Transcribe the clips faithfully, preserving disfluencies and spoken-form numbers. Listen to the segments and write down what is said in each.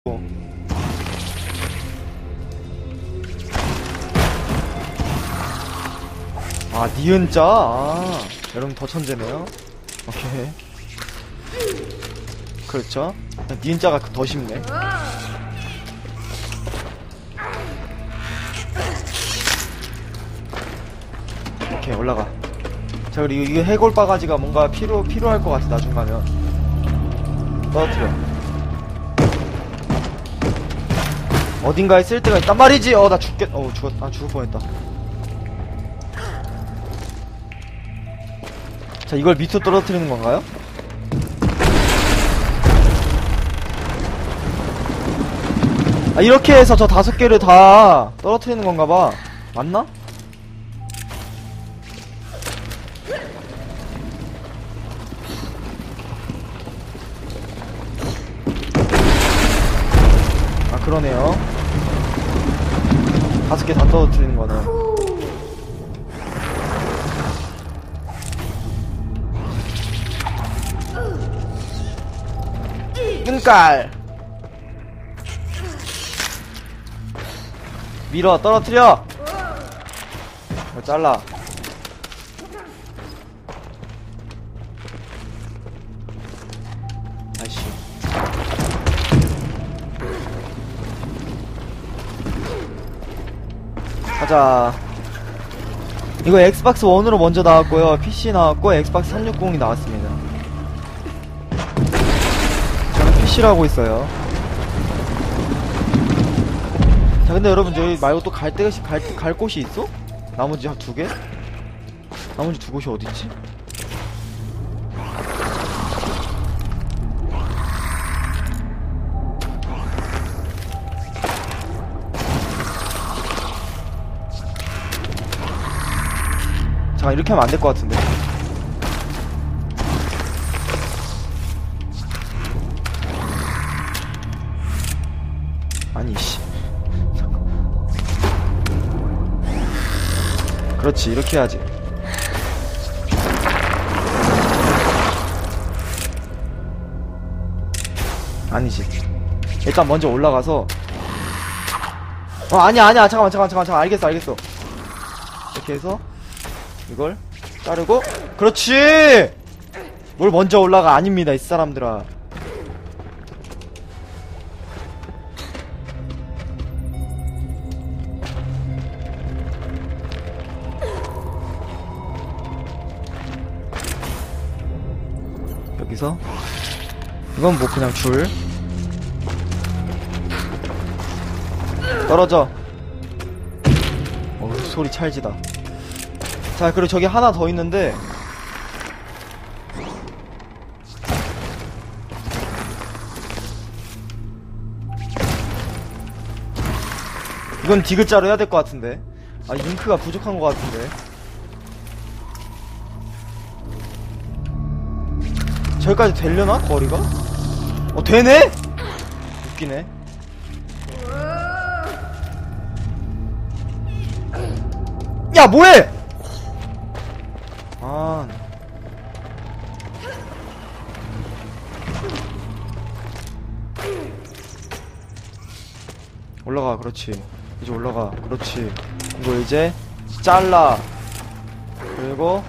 아, 니은자? 아, 여러분 더 천재네요. 오케이. 그렇죠. 니은자가 더 쉽네. 오케이, 올라가. 자, 그리고 이거 해골 바가지가 뭔가 필요, 필요할 것 같아, 나중 가면. 떨어뜨려. 어딘가에 쓸 때가 있단 말이지! 어, 나 죽겠, 어, 죽었, 아, 죽을 뻔했다. 자, 이걸 밑으로 떨어뜨리는 건가요? 아, 이렇게 해서 저 다섯 개를 다 떨어뜨리는 건가 봐. 맞나? 아, 그러네요. 다섯 개 다 떨어뜨리는 거는. 끈깔 밀어 떨어뜨려. 이거 잘라. 아이씨. 가자. 이거 엑스박스 원으로 먼저 나왔고요, 피씨 나왔고 엑스박스 삼백육십이 나왔습니다. 피씨라고 있어요. 자, 근데 여러분 저희 말고 또 갈 데가 갈, 갈 곳이 있어? 나머지 한 두 개? 나머지 두 곳이 어디있지? 잠깐, 이렇게 하면 안 될 것 같은데. 아니, 씨. 그렇지, 이렇게 해야지. 아니지. 일단 먼저 올라가서. 어, 아니야, 아니야. 잠깐만, 잠깐만, 잠깐만, 잠깐만. 알겠어, 알겠어. 이렇게 해서 이걸 자르고. 그렇지! 뭘 먼저 올라가. 아닙니다, 이 사람들아. 여기서 이건 뭐 그냥 줄. 떨어져. 어, 소리 찰지다. 자, 그리고 저기 하나 더 있는데 이건 디귿자로 해야 될 것 같은데. 아, 잉크가 부족한 것 같은데. 저기까지 되려나? 거리가? 어, 되네? 웃기네. 야, 뭐해! 아. 올라가, 그렇지. 이제 올라가, 그렇지. 이거 이제 잘라. 그리고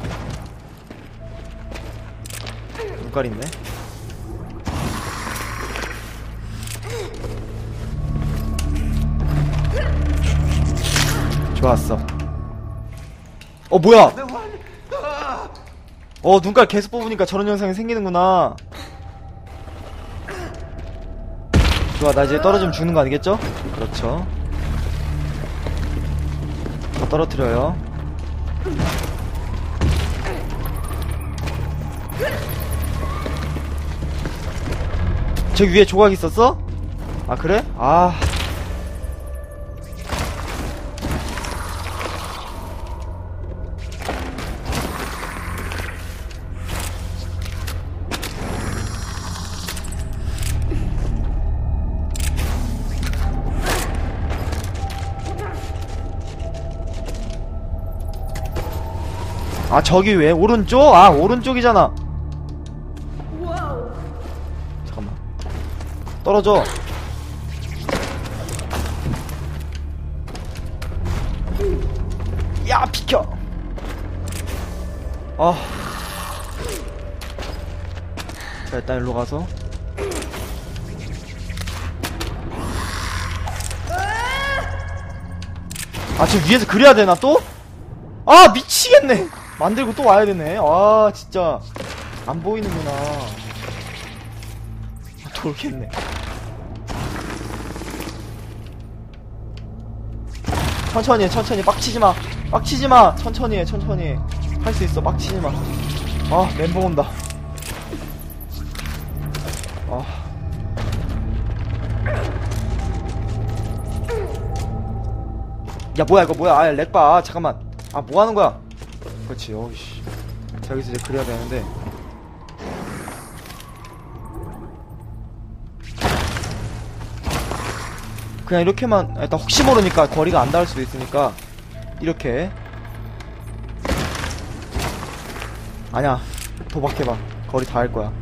눈깔 있네. 좋았어. 어, 뭐야? 어, 눈깔 계속 뽑으니까 저런 현상이 생기는구나. 좋아, 나 이제 떨어지면 죽는 거 아니겠죠? 그렇죠. 더 떨어뜨려요. 저기 위에 조각 있었어? 아, 그래? 아. 아, 저기 왜? 오른쪽? 아, 오른쪽이잖아. 잠깐만. 떨어져. 야 비켜. 아. 자 일단 일로 가서. 아 지금 위에서 그려야 되나 또? 아 미치겠네. 만들고 또 와야 되네. 아 진짜 안 보이는구나. 아, 돌겠네. 천천히 해, 천천히. 빡치지마. 빡치지마. 천천히 해, 천천히 해. 할 수 있어. 빡치지마. 아 멘붕 온다. 아. 야 뭐야 이거 뭐야. 아 렉봐. 아, 잠깐만. 아 뭐하는 거야. 그렇지. 어이씨. 자 여기서 이제 그려야 되는데. 그냥 이렇게만. 일단 혹시 모르니까 거리가 안 닿을 수도 있으니까 이렇게. 아니야 도박해봐. 거리 닿을 거야.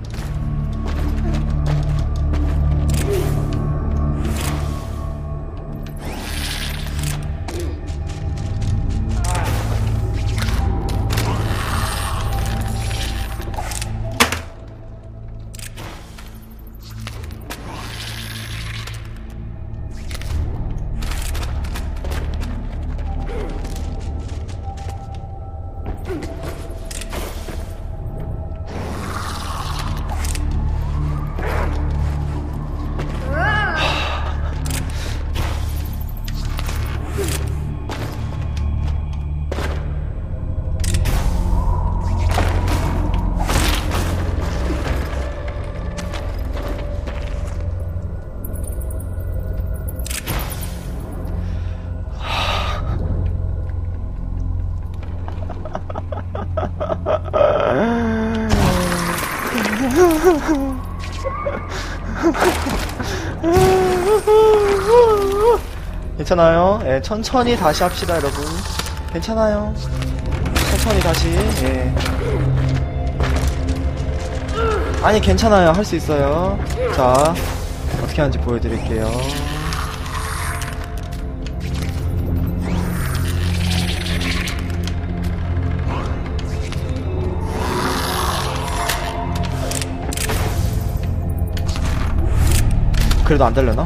괜찮아요. 예, 천천히 다시 합시다, 여러분. 괜찮아요. 천천히 다시. 예. 아니, 괜찮아요. 할 수 있어요. 자, 어떻게 하는지 보여드릴게요. 그래도 안 달려나?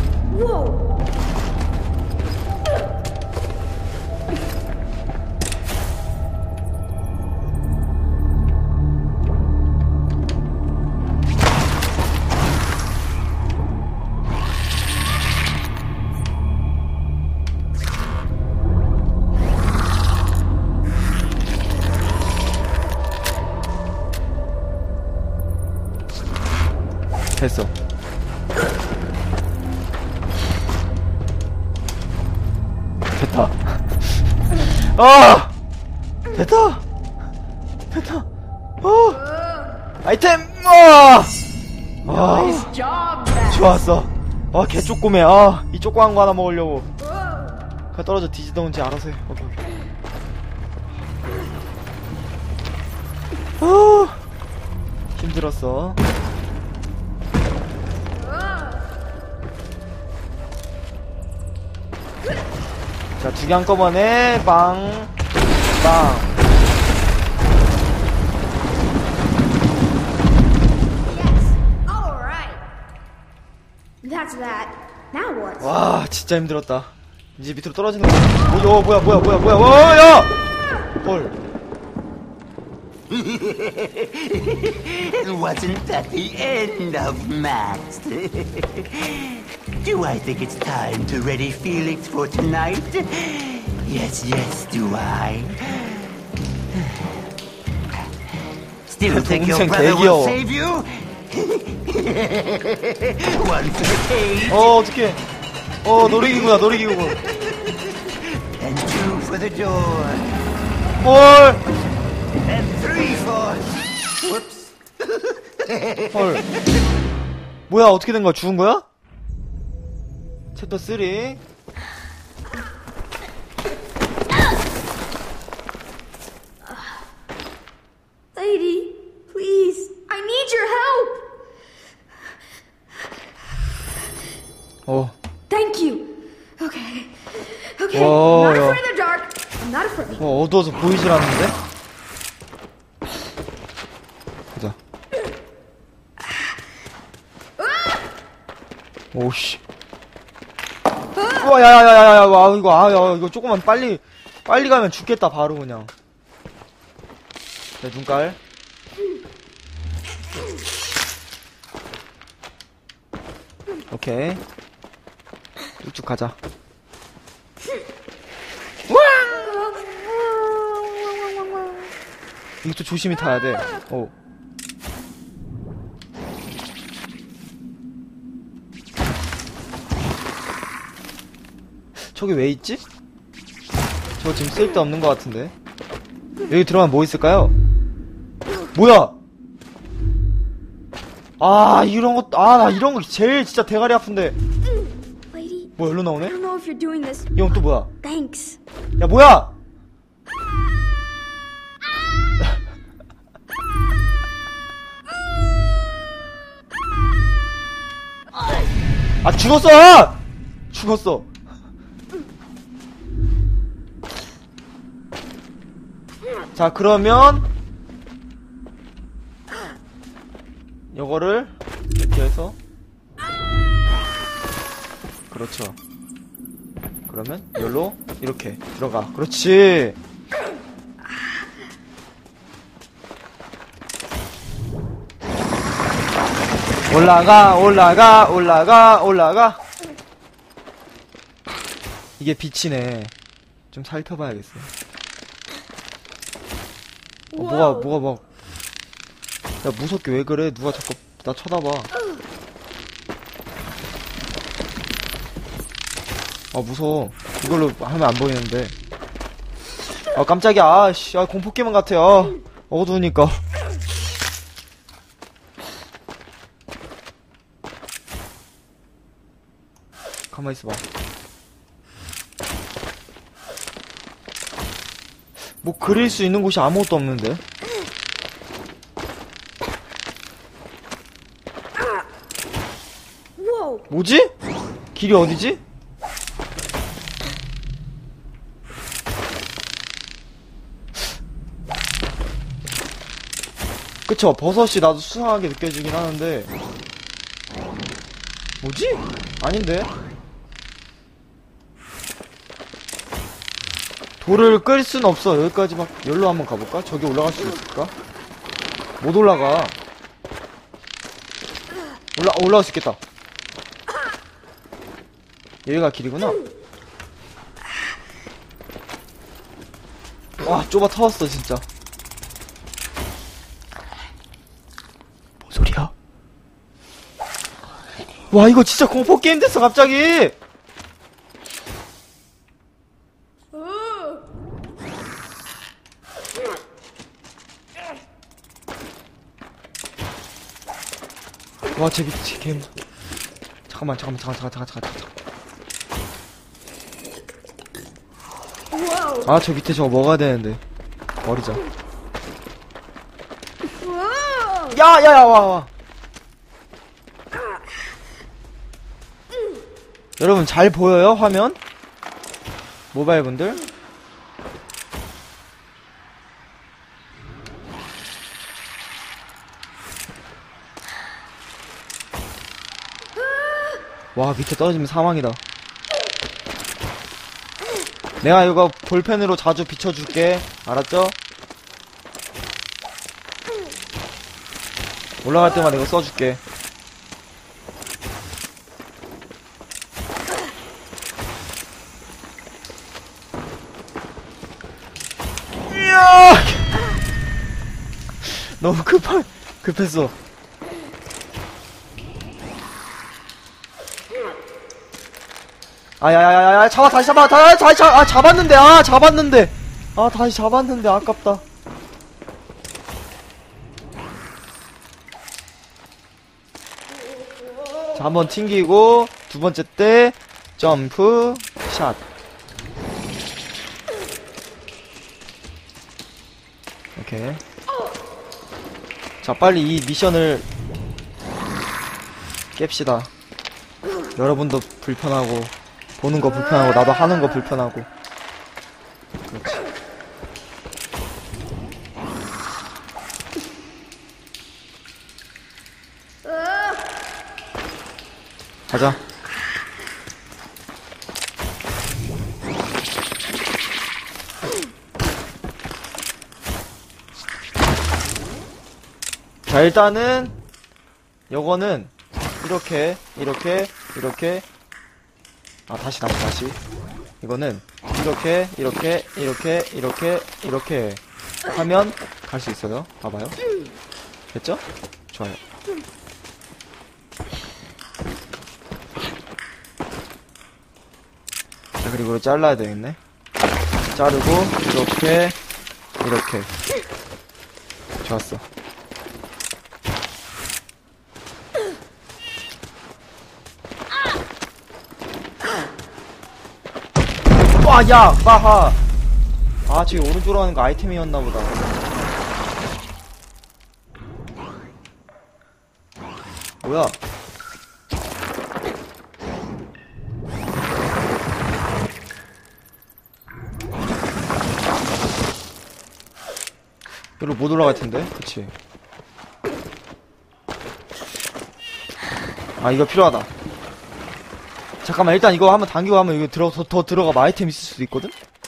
됐어. 됐다. 아! 됐다! 됐다! 어! 아이템! 아! 아! 좋았어. 아, 개 쪼꼬매. 아, 이 쪼꼬한 거 하나 먹으려고. 그냥 떨어져 뒤지던지 알아서 해. 오케이, 오케이. 아! 힘들었어. 자, 두 개 한꺼번에 빵, 빵. That's that. Now what? 와, 진짜 힘들었다. 이제 밑으로 떨어지는 거야. 오, 어, 뭐야, 뭐야, 뭐야, 뭐야, 와, 야! 헐. Wasn't that the end of Max? Do I think it's time to ready Felix for tonight? Yes, yes, do I? Still think your brother will save you? One for the cage. 어, 어떡해. 어, 놀이기구나, 놀이기구. And two for the door. 헐. And three for... Whoops. 헐. 뭐야, 어떻게 된 거야? 죽은 거야? 챕터 삼. Lady, please. I need your help. 어. Thank you. Okay. Okay. Whoa. Not afraid of the dark. I'm not afraid. 뭐 어두워서 보이질 않는데? 보자. 오씨. 우와, 야야야야야, 와, 이거, 아, 야, 이거 조금만 빨리, 빨리 가면 죽겠다, 바로 그냥. 자, 눈깔. 오케이. 쭉쭉 가자. 이것도 조심히 타야 돼. 어. 저기 왜 있지? 저거 지금 쓸데없는 것 같은데. 여기 들어가면 뭐 있을까요? 뭐야? 아, 이런 거, 아, 나 이런 거 제일 진짜 대가리 아픈데. Lady, 뭐, 여기로 I 나오네? don't know if you're doing this. 이 형 또 뭐야? Thanks. 야, 뭐야? 아, 죽었어! 죽었어. 자, 그러면 요거를 이렇게 해서 그렇죠. 그러면 열로 이렇게 들어가. 그렇지. 올라가 올라가 올라가 올라가. 이게 빛이네. 좀 살펴봐야겠어. 어, 뭐가 뭐가 막, 야, 무섭게 왜 그래? 누가 자꾸 나 쳐다봐. 아, 무서워. 이걸로 하면 안 보이는데. 아, 깜짝이야. 아씨, 아, 공포 게임 같아. 아, 어두우니까. 가만히 있어봐. 뭐 그릴 수 있는 곳이 아무것도 없는데. Whoa. 뭐지? 길이 어디지? 그쵸, 버섯이 나도 수상하게 느껴지긴 하는데. 뭐지? 아닌데? 돌을 끌 순 없어. 여기까지 막, 여기로 한번 가볼까? 저기 올라갈 수 있을까? 못 올라가. 올라, 올라갈 수 있겠다. 여기가 길이구나. 와, 좁아 터졌어, 진짜. 뭔 소리야? 와, 이거 진짜 공포게임 됐어, 갑자기! 와, 쟤 밑에 쟤 개무. 잠깐만, 잠깐만, 잠깐, 잠깐, 잠깐, 잠깐, 잠깐. Whoa. 아, 저 밑에 저거 먹어야 되는데. 버리자. Whoa. 야, 야, 야, 와, 와. 여러분, 잘 보여요, 화면? 모바일 분들? 와, 밑에 떨어지면 사망이다. 내가 이거 볼펜으로 자주 비춰줄게. 알았죠? 올라갈 때마다 이거 써줄게. 이야! 너무 급한, 급했어. 아야야야야, 잡아, 다시 잡아, 다시, 다시 잡아, 아, 잡았는데, 아, 잡았는데. 아, 다시 잡았는데, 아깝다. 자, 한번 튕기고, 두 번째 때, 점프, 샷. 오케이. 자, 빨리 이 미션을 깹시다. 여러분도 불편하고, 보는 거 불편하고, 나도 하는 거 불편하고. 그렇지. 가자. 자, 일단은 요거는 이렇게 이렇게 이렇게 아 다시 다시 다시 이거는 이렇게 이렇게 이렇게 이렇게 이렇게 하면 갈 수 있어요. 봐봐요. 됐죠? 좋아요. 자, 그리고 이거 잘라야 되겠네. 자르고 이렇게 이렇게 좋았어. 와, 야, 빠하. 아, 저기 오른쪽으로 가는 거 아이템이었나 보다. 뭐야? 여기로 못 올라갈 텐데, 그치? 아, 이거 필요하다. 잠깐만, 일단 이거 한번 당기고 하면 이거 들어, 더, 더 들어가면 아이템 있을 수도 있거든?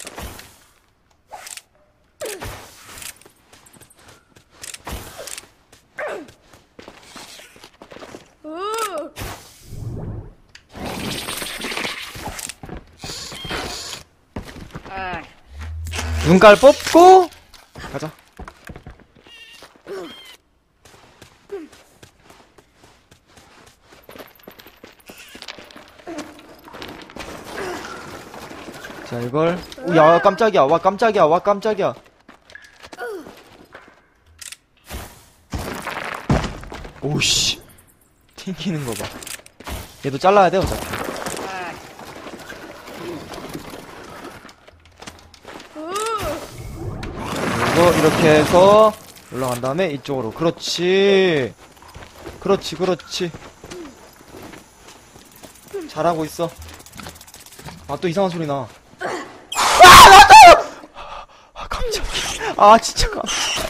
눈깔 뽑고 가자. 자, 이걸 오, 야, 깜짝이야. 와, 깜짝이야. 와, 깜짝이야. 오씨, 튕기는 거 봐. 얘도 잘라야 돼, 어차피. 그리고 이렇게 해서 올라간 다음에 이쪽으로. 그렇지. 그렇지, 그렇지. 잘하고 있어. 아, 또 이상한 소리 나. 아, 나도! 아, 깜짝이야. 아, 진짜 깜짝이야.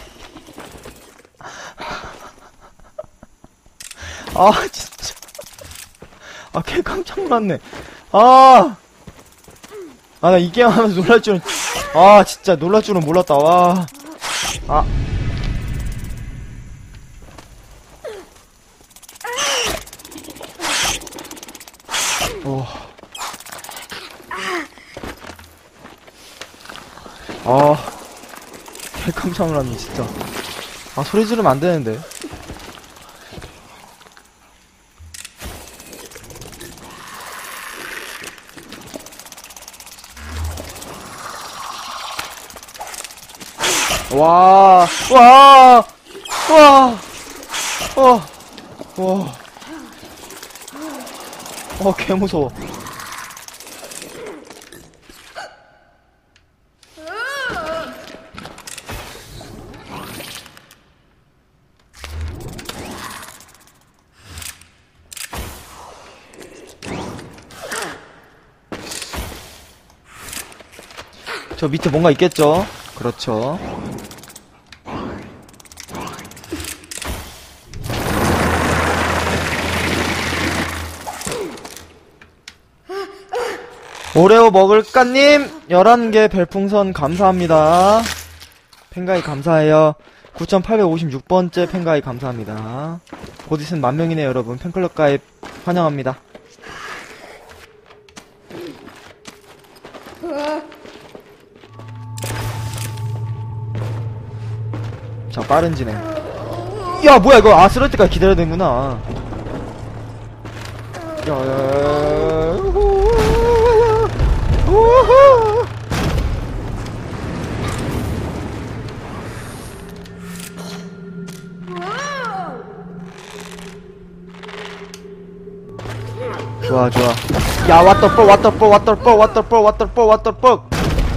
아, 진짜. 아, 개 깜짝 놀랐네. 아. 아, 나 이 게임 하면서 놀랄 줄은, 아, 진짜 놀랄 줄은 몰랐다. 와. 아. 오. 아, 개 깜짝 놀랐네, 진짜. 아, 소리 지르면 안 되는데. 와, 와, 와, 어, 와, 어, 개 무서워. 저 밑에 뭔가 있겠죠? 그렇죠. 오레오 먹을까님 열한 개 별풍선 감사합니다. 팬가입 감사해요. 구천팔백오십육 번째 팬가입 감사합니다. 곧 있으면 만명이네요 여러분. 팬클럽 가입 환영합니다. 자, 빠른 진행. 야, 뭐야 이거. 아, 쓰러질 때까지 기다려야 되는구나. 야야야야야. 우후. 좋아 좋아. 야, 왔다 뻑 왔다 뻑 왔다 뻑 왔다 뻑 왔다 뻑 왔다 뻑.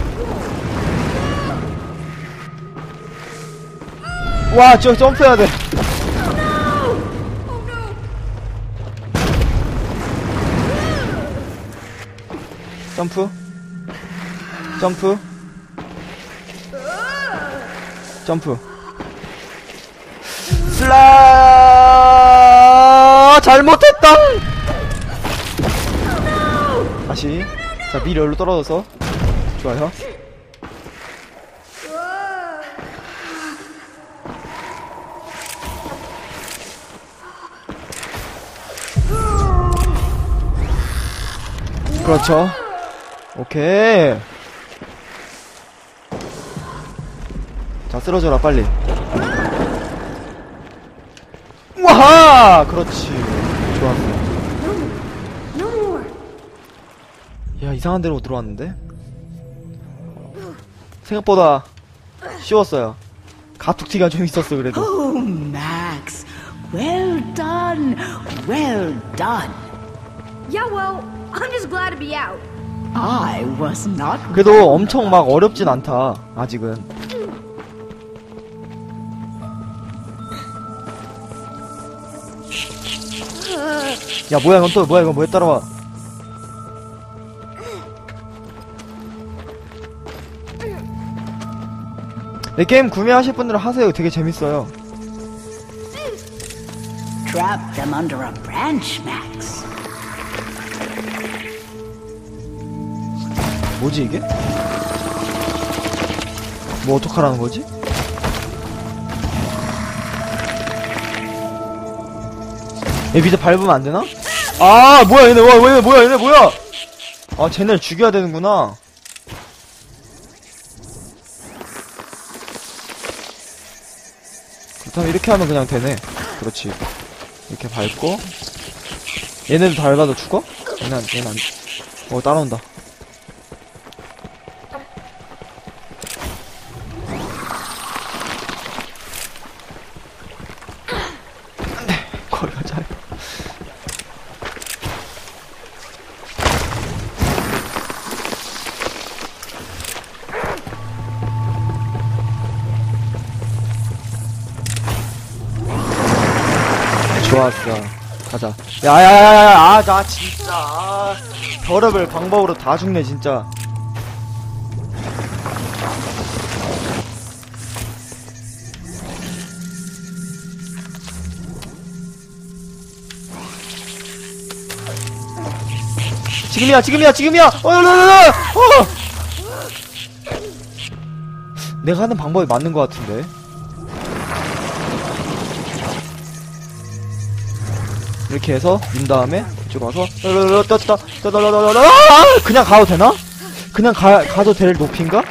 와, 저 점프해야 돼. 점프. 점프. 점프. 슬라. 잘못했다. 다시. 자, 미리 여기로 떨어져서. 좋아요. 그렇죠. 오케이. 자, 쓰러져라, 빨리. 와하! 그렇지. 좋았어. No more. 야, 이상한 데로 들어왔는데? 생각보다 쉬웠어요. 가툭튀가 좀 있었어, 그래도. Oh, Max. Well done. Well done. Yeah, well, I'm just glad to be out. I was not. 그래도 엄청 막 어렵진 않다, 아직은. 야, 뭐야, 이건 또, 뭐야, 이건 뭐에 따라와. 이 게임 구매하실 분들은 하세요. 되게 재밌어요. Trap them under a branch, Max. 뭐지, 이게? 뭐, 어떡하라는 거지? 얘 밑에 밟으면 안 되나? 아, 뭐야, 얘네, 와, 얘네, 뭐야, 얘네, 뭐야! 아, 쟤네를 죽여야 되는구나. 그렇다면 이렇게 하면 그냥 되네. 그렇지. 이렇게 밟고. 얘네도 밟아도 죽어? 얘는, 안- 얘는 안, 어, 따라온다. 거리가 짧아. 좋았어. 가자. 야야야야야. 아, 나 진짜. 아, 별의별 방법으로 다 죽네, 진짜. 지금이야, 지금이야, 지금이야! 어, 어, 어, 어, 어! 내가 하는 방법이 맞는 것 같은데. 이렇게 해서 민 다음에 이쪽 와서 그냥 가도 되나? 그냥 가, 가도 될 높이인가?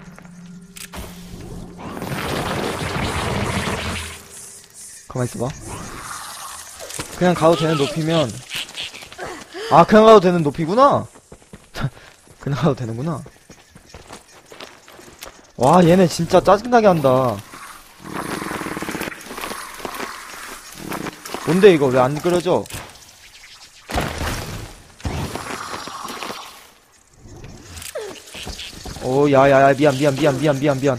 가만 있어봐. 그냥 가도 되는 높이면 아, 그냥 가도 되는 높이구나. 그냥 가도 되는구나. 와, 얘네 진짜 짜증나게 한다. 뭔데 이거 왜 안 그려져? 오, 야야야, 미안 미안 미안 미안 미안 미안.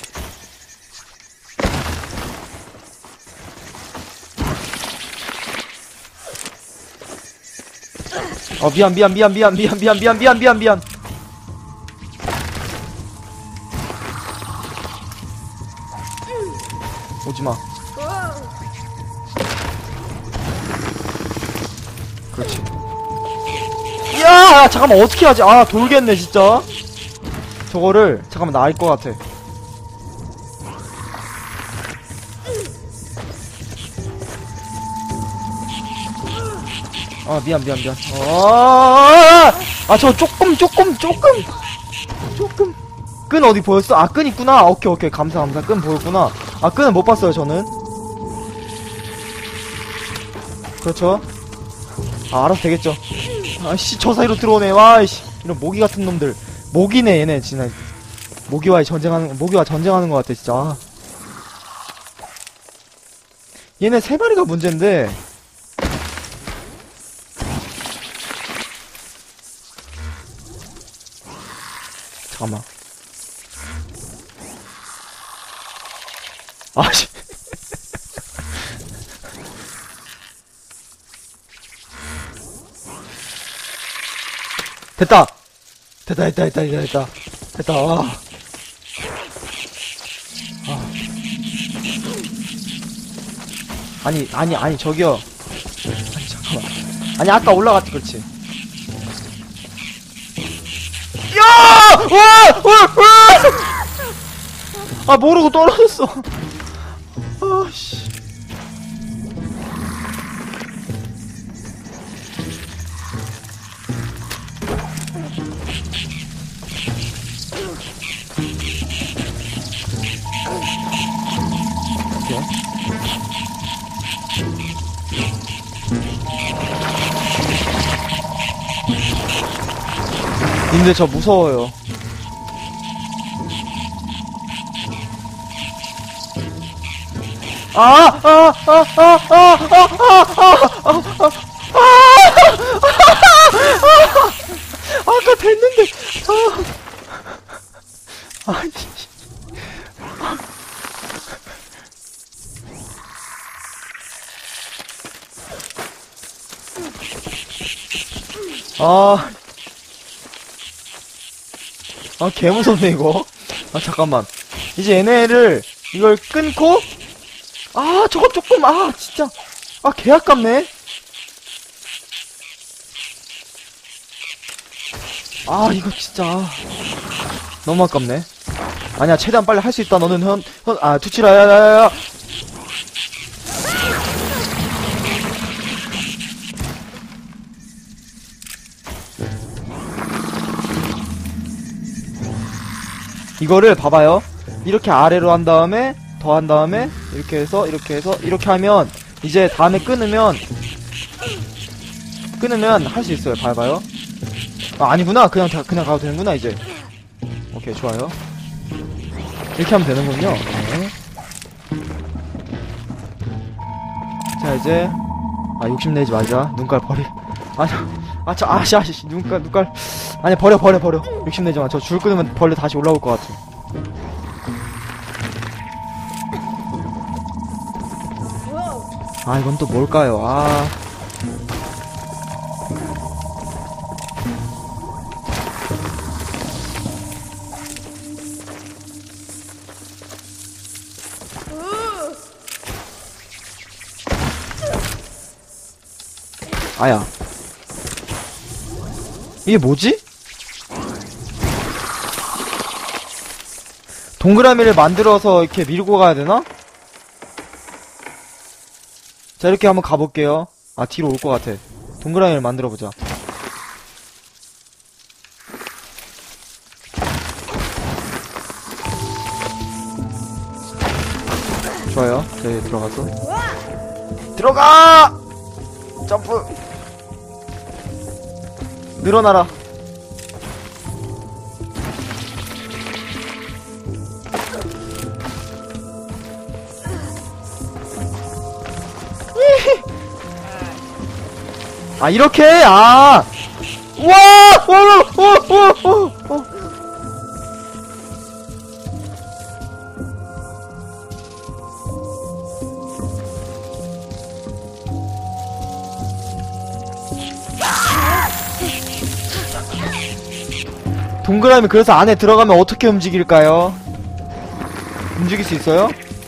어, 미안 미안 미안 미안 미안 미안 미안 미안 미안 미안. 오지마. 그렇지. 야, 잠깐만, 어떻게 하지? 아, 돌겠네 진짜. 저거를 잠깐만, 나 알 것 같아. 아, 미안 미안 미안. 아, 아, 저 조금 조금 조금 조금 끈 어디 보였어? 아, 끈 있구나. 오케이 오케이, 감사 감사. 끈 보였구나. 아, 끈은 못 봤어요 저는. 그렇죠. 아, 알아서 되겠죠. 아씨, 저 사이로 들어오네. 와이씨, 이런 모기 같은 놈들. 모기네 얘네 진짜. 모기와의 전쟁하는, 모기와 전쟁하는 것 같아 진짜. 얘네 세 마리가 문제인데. 잠깐만. 아씨. 됐다. 됐다, 됐다, 됐다, 됐다, 됐다. 됐다. 아. 아. 아니, 아니, 아니, 저기요. 아니, 잠깐만. 아니, 아까 올라갔지, 그렇지. 야! 와! 와! 와! 아, 모르고 떨어졌어. 아씨. 오케이. 근데 저 무서워요. 아, 아, 아, 아, 아, 아, 아, 아, 아, 아, 아까 됐는데, 아, 아니, 아, 아, 개무섭네, 이거. 아, 잠깐만. 이제 얘네를, 이걸 끊고, 아, 저거 조금, 아, 진짜. 아, 개 아깝네. 아, 이거 진짜. 너무 아깝네. 아니야, 최대한 빨리 할 수 있다. 너는 현, 현, 아, 투치라, 야, 야, 야, 야. 이거를 봐봐요. 이렇게 아래로 한 다음에 더 한 다음에 이렇게 해서 이렇게 해서 이렇게 하면 이제 다음에 끊으면 끊으면 할 수 있어요. 봐봐요. 아, 아니구나. 그냥 다, 그냥 가도 되는구나 이제. 오케이, 좋아요. 이렇게 하면 되는군요. 네. 자, 이제 아, 욕심내지 말자. 눈깔 버리. 아니, 아, 저, 아씨, 아씨, 눈깔, 눈깔. 아니, 버려, 버려, 버려. 욕심내지 마. 저 줄 끊으면 벌레 다시 올라올 것 같아. 아, 이건 또 뭘까요? 아. 아야. 이게 뭐지? 동그라미를 만들어서 이렇게 밀고 가야 되나? 자, 이렇게 한번 가볼게요. 아, 뒤로 올 것 같아. 동그라미를 만들어보자. 좋아요. 자, 여기 들어가서. 들어가! 점프! 늘어나라. 아, 이렇게! 아! 우와! 오! 오! 오! 오! 오! 동그라미 그래서 안에 들어가면 어떻게 움직일까요? 움직일 수 있어요?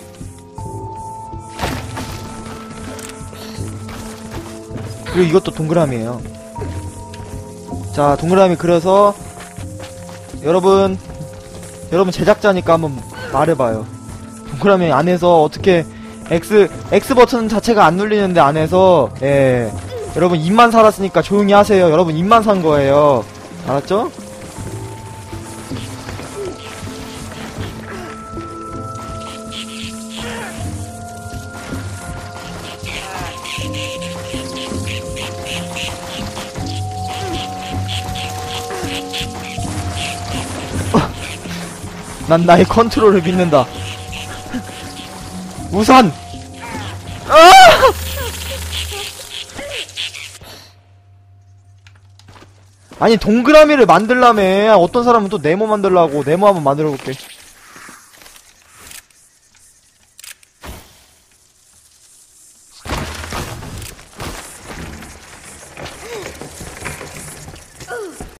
그리고 이것도 동그라미에요. 자, 동그라미 그려서 여러분 여러분 제작자니까 한번 말해봐요. 동그라미 안에서 어떻게 X X 버튼 자체가 안 눌리는데 안에서 예 여러분 입만 살았으니까 조용히 하세요. 여러분 입만 산 거예요. 알았죠? 난 나의 컨트롤을 믿는다. 우선! 아! 아니, 동그라미를 만들라며. 어떤 사람은 또 네모 만들라고. 네모 한번 만들어볼게.